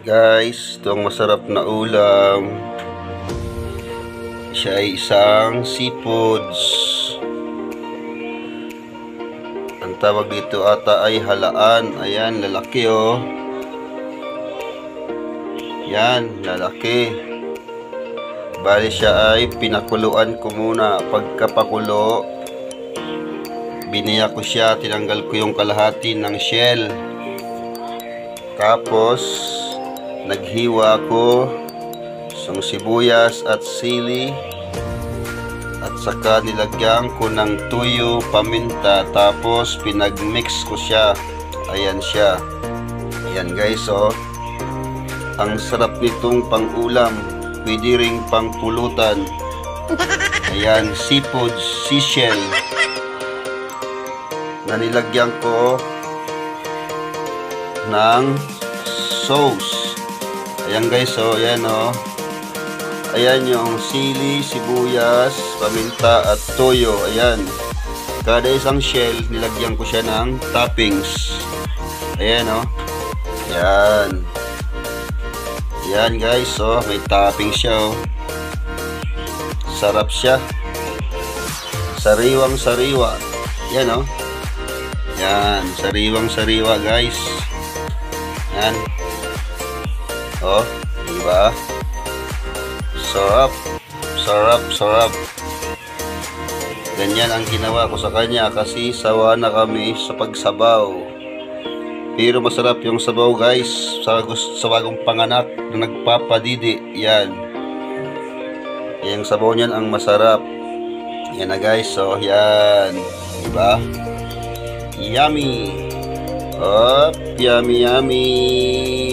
Guys, itong masarap na ulam, siya ay isang seafoods. Ang tawag dito ata ay halaan. Ayan, lalaki oh. Yan, lalaki. Bali siya ay pinakuluan ko muna. Pagkapakulo, biniya ko siya, tinanggal ko yung kalahati ng shell. Tapos naghiwa ko ng sibuyas at sili, at saka nilagyan ko ng tuyo, paminta, tapos pinagmix ko siya. Ayan siya. Ayan guys oh. Ang sarap nitong pang-ulam, pwede ring pang-pulutan. Ayan, seafood, seashell na nilagyan ko ng sauce. Ayan guys oh, ayan oh. Ayan yung sili, sibuyas, paminta at toyo. Ayan. Kada isang shell, nilagyan ko siya ng toppings. Ayan oh. Ayan. Ayan guys oh, may toppings siya oh. Sarap siya. Sariwang sariwa. Ayan oh. Ayan, sariwang sariwa guys. Ayan. Oh, diba? Sarap. Sarap, sarap. Ganyan ang ginawa ko sa kanya kasi sawa na kami sa pagsabaw. Pero masarap yung sabaw guys. Sa bagong panganak na nagpapadidi. Yan. Yung sabaw niyan ang masarap. Yan na guys. So, yan. Diba? Yummy. Oh, yummy, yummy.